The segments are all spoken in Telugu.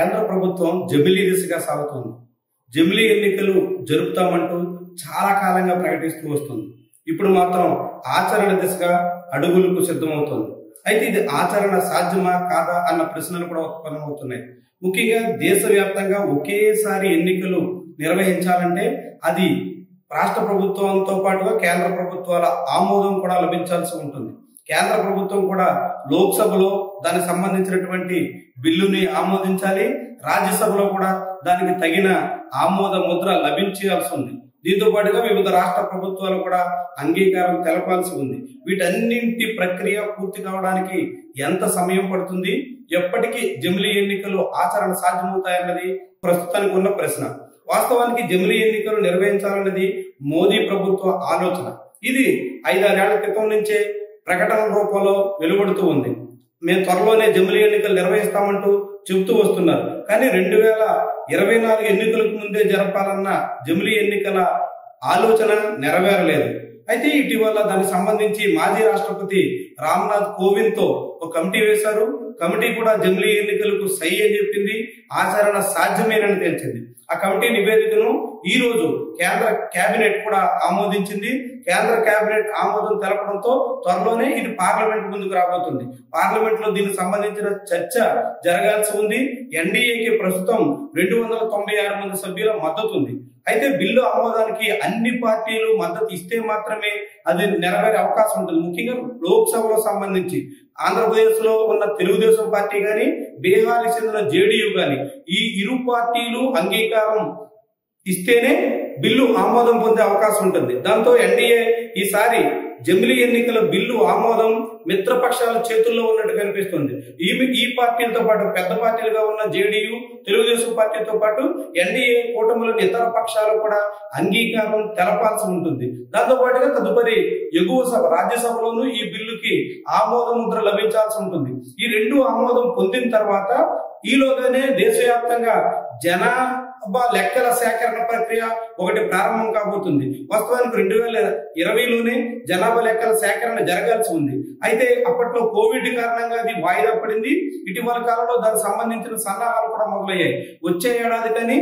కేంద్ర ప్రభుత్వం జమిలీ దిశగా సాగుతోంది. జమిలీ ఎన్నికలు జరుపుతామంటూ చాలా కాలంగా ప్రకటిస్తూ వస్తుంది. ఇప్పుడు మాత్రం ఆచరణ దిశగా అడుగులకు సిద్ధమవుతోంది. అయితే ఇది ఆచరణ సాధ్యమా కాదా అన్న ప్రశ్నలు కూడా ఉత్పన్నమవుతున్నాయి. ముఖ్యంగా దేశవ్యాప్తంగా ఒకేసారి ఎన్నికలు నిర్వహించాలంటే అది రాష్ట్ర ప్రభుత్వంతో పాటుగా కేంద్ర ప్రభుత్వాల ఆమోదం కూడా లభించాల్సి ఉంటుంది. కేంద్ర ప్రభుత్వం కూడా లోక్సభలో దానికి సంబంధించినటువంటి బిల్లుని ఆమోదించాలి, రాజ్యసభలో కూడా దానికి తగిన ఆమోద ముద్ర లభించాల్సి ఉంది. దీంతో పాటుగా వివిధ రాష్ట్ర ప్రభుత్వాలు కూడా అంగీకారం తెలపాల్సి ఉంది. వీటన్నింటి ప్రక్రియ పూర్తి కావడానికి ఎంత సమయం పడుతుంది, ఎప్పటికీ జమిలీ ఎన్నికలు ఆచరణ సాధ్యమవుతాయన్నది ప్రస్తుతానికి ఉన్న ప్రశ్న. వాస్తవానికి జమిలీ ఎన్నికలు నిర్వహించాలన్నది మోదీ ప్రభుత్వ ఆలోచన. ఇది 5-6 ఏళ్ల క్రితం నుంచే ప్రకటన రూపంలో వెలువడుతూ ఉంది. మేము త్వరలోనే జమిలీ ఎన్నికలు నిర్వహిస్తామంటూ చెబుతూ వస్తున్నారు. కానీ 2024 ఎన్నికలకు ముందే జరపాలన్న జమిలీ ఎన్నికల ఆలోచన నెరవేరలేదు. అయితే ఇటీవల దానికి సంబంధించి మాజీ రాష్ట్రపతి రామ్నాథ్ కోవింద్ తో ఒక కమిటీ వేశారు. కమిటీ కూడా జమిలీ ఎన్నికలకు సై అని చెప్పింది, ఆచరణ సాధ్యమేనని తేల్చింది. ఆ కమిటీ నివేదికను ఈ రోజు కేంద్ర కేబినెట్ కూడా ఆమోదించింది. కేంద్ర కేబినెట్ ఆమోదం తెలపడంతో త్వరలోనే ఇది పార్లమెంట్ ముందుకు రాబోతుంది. పార్లమెంట్ లో దీనికి సంబంధించిన చర్చ జరగాల్సి ఉంది. ఎన్డీఏకి ప్రస్తుతం 296 మంది సభ్యుల మద్దతు ఉంది. అయితే బిల్లు ఆమోదానికి అన్ని పార్టీలు మద్దతు ఇస్తే మాత్రమే అది నెరవేరే అవకాశం ఉంటుంది. ముఖ్యంగా లోక్సభలో సంబంధించి ఆంధ్రప్రదేశ్ లో ఉన్న తెలుగుదేశం పార్టీ గాని, బీహార్ చెందిన జేడీయూ గాని ఈ ఇరు పార్టీలు అంగీకారం ఇస్తేనే బిల్లు ఆమోదం పొందే అవకాశం ఉంటుంది. దాంతో ఎన్డీఏ ఈసారి జమిలీ ఎన్నికల బిల్లు ఆమోదం మిత్రపక్షాల చేతుల్లో ఉన్నట్టు కనిపిస్తుంది. ఈ పార్టీలతో పాటు పెద్ద పార్టీలుగా ఉన్న జేడీయూ, తెలుగుదేశం పార్టీతో పాటు ఎన్డీఏ కూటమిలోని ఇతర పక్షాలు కూడా అంగీకారం తెలపాల్సి ఉంటుంది. దాంతో పాటుగా తదుపరి ఎగువ సభ రాజ్యసభలోనూ ఈ బిల్లుకి ఆమోద ముద్ర లభించాల్సి ఉంటుంది. ఈ రెండు ఆమోదం పొందిన తర్వాత ఈలోగానే దేశవ్యాప్తంగా జనాభా లెక్కల సేకరణ ప్రక్రియ ఒకటి ప్రారంభం కాబోతుంది. వాస్తవానికి 2020లోనే జనాభా లెక్కల సేకరణ జరగాల్సి ఉంది. అయితే అప్పట్లో కోవిడ్ కారణంగా అది వాయిదా పడింది. ఇటీవల కాలంలో దానికి సంబంధించిన సన్నాహాలు కూడా మొదలయ్యాయి. వచ్చే ఏడాది కానీ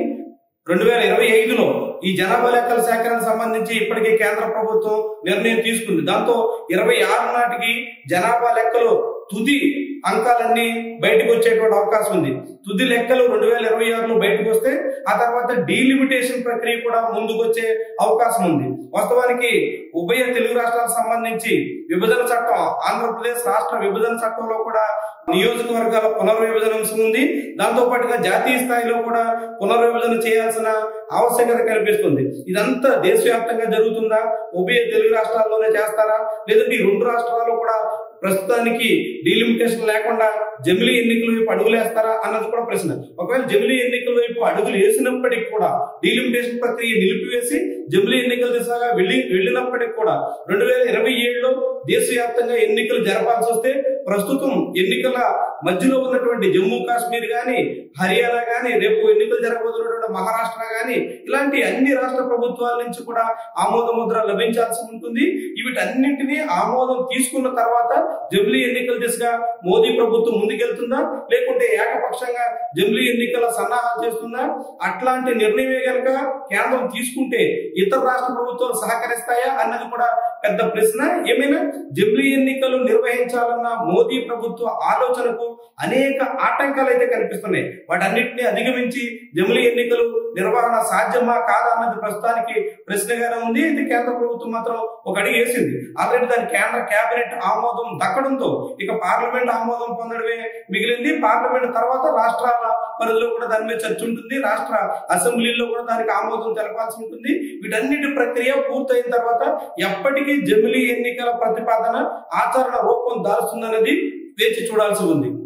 2025లో ఈ జనాభా లెక్కల సేకరణ సంబంధించి ఇప్పటికే కేంద్ర ప్రభుత్వం నిర్ణయం తీసుకుంది. దాంతో 26 నాటికి జనాభా లెక్కలు తుది అంకాలన్నీ బయటకు వచ్చేటువంటి అవకాశం ఉంది. తుది లెక్కలు 2026లో బయటకు వస్తే ఆ తర్వాత డీలిమిటేషన్ ప్రక్రియ కూడా ముందుకు వచ్చే అవకాశం ఉంది. వాస్తవానికి ఉభయ తెలుగు రాష్ట్రాలకు సంబంధించి విభజన చట్టం, ఆంధ్రప్రదేశ్ రాష్ట్ర విభజన చట్టంలో కూడా నియోజకవర్గాల పునర్విభజన అంశం ఉంది. దాంతో పాటుగా జాతీయ స్థాయిలో కూడా పునర్విభజన చేయాల్సిన ఆవశ్యకత కనిపిస్తుంది. ఇదంతా దేశవ్యాప్తంగా జరుగుతుందా, ఉభయ తెలుగు రాష్ట్రాల్లోనే చేస్తారా, లేదంటే ఈ రెండు రాష్ట్రాల్లో కూడా ప్రస్తుతానికి డీలిమిటేషన్ లేకుండా జమిలీ ఎన్నికల వైపు అడుగులేస్తారా అన్నది కూడా ప్రశ్న. ఒకవేళ జమిలీ ఎన్నికల వైపు అడుగులు వేసినప్పటికీ కూడా డీలిమిటేషన్ ప్రక్రియ నిలిపివేసి జమిలీ ఎన్నికల దిశగా వెళ్ళినప్పటికీ కూడా 2027లో దేశవ్యాప్తంగా ఎన్నికలు జరపాల్సి వస్తే ప్రస్తుతం ఎన్నికల మధ్యలో ఉన్నటువంటి జమ్మూ కాశ్మీర్ గాని, హర్యానా గాని, రేపు ఎన్నికలు జరగబోతున్నటువంటి మహారాష్ట్ర గాని, ఇలాంటి అన్ని రాష్ట్ర ప్రభుత్వాల నుంచి కూడా ఆమోద ముద్ర లభించాల్సి ఉంటుంది. వీటన్నింటినీ ఆమోదం తీసుకున్న తర్వాత జమిలీ ఎన్నికల దిశగా మోదీ ప్రభుత్వం ముందుకెళ్తుందా, లేకుంటే ఏకపక్షంగా జమిలీ ఎన్నికల సన్నాహాలు చేస్తుందా? అట్లాంటి నిర్ణయమే కనుక కేంద్రం తీసుకుంటే ఇతర రాష్ట్ర ప్రభుత్వాలు సహకరిస్తాయా అన్నది కూడా పెద్ద ప్రశ్న. ఏమైనా జమిలీ ఎన్నికలు నిర్వహించాలన్న మోదీ ప్రభుత్వ ఆలోచనకు అనేక ఆటంకాలు అయితే కనిపిస్తున్నాయి. వాటన్నిటిని అధిగమించి జమిలీ ఎన్నికలు నిర్వహణ సాధ్యమా కాదా అన్నది ప్రస్తుతానికి ప్రశ్నగానే ఉంది. ఇది కేంద్ర ప్రభుత్వం మాత్రం ఒక అడుగు వేసింది. ఆల్రెడీ దాని కేంద్ర కేబినెట్ ఆమోదం దక్కడంతో ఇక పార్లమెంట్ ఆమోదం పొందడమే మిగిలింది. పార్లమెంట్ తర్వాత రాష్ట్రాల పరిధిలో కూడా దాని మీద చర్చ ఉంటుంది. రాష్ట్ర అసెంబ్లీలో కూడా దానికి ఆమోదం తెలపాల్సి ఉంటుంది. వీటన్నిటి ప్రక్రియ పూర్తయిన తర్వాత ఎప్పటికీ జమిలీ ఎన్నికల ప్రతిపాదన ఆచరణ రూపం దాల్స్తుందనేది వేచి చూడాల్సి ఉంది.